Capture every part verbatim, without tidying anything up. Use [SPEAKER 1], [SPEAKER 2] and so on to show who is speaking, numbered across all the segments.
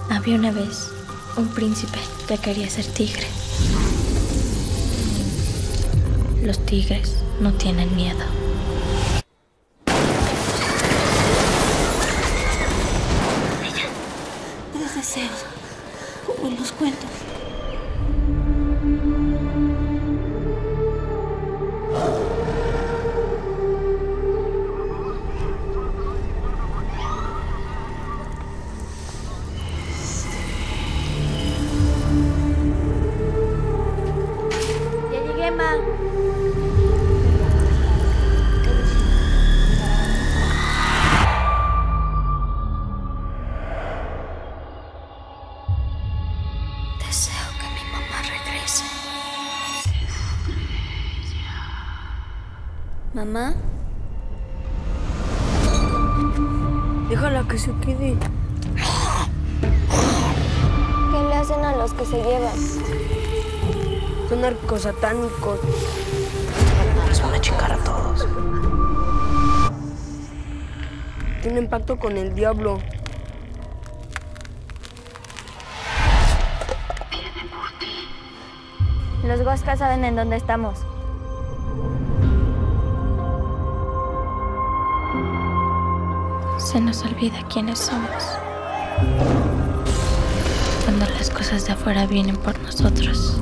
[SPEAKER 1] Había una vez un príncipe que quería ser tigre. Los tigres no tienen miedo.
[SPEAKER 2] Ella, tres deseos, como en los cuentos.
[SPEAKER 1] Ya llegué, ma. Deseo que mi mamá regrese. ¿Mamá?
[SPEAKER 2] Déjala que se quede.
[SPEAKER 1] ¿Qué le hacen a los que se llevan?
[SPEAKER 2] Son narcosatánicos.
[SPEAKER 3] Nos van a chingar a todos.
[SPEAKER 2] Tienen pacto con el diablo.
[SPEAKER 1] Los Huascas saben en dónde estamos. Se nos olvida quiénes somos. Cuando las cosas de afuera vienen por nosotros.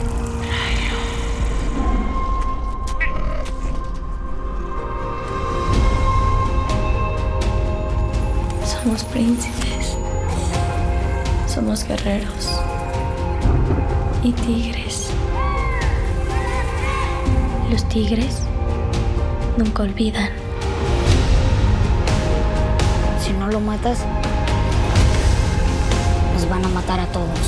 [SPEAKER 1] Somos príncipes. Somos guerreros. Y tigres. Los tigres nunca olvidan.
[SPEAKER 3] Si no lo matas, nos van a matar a todos.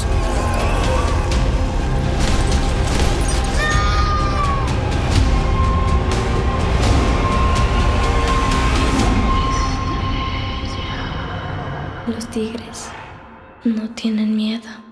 [SPEAKER 1] Los tigres no tienen miedo.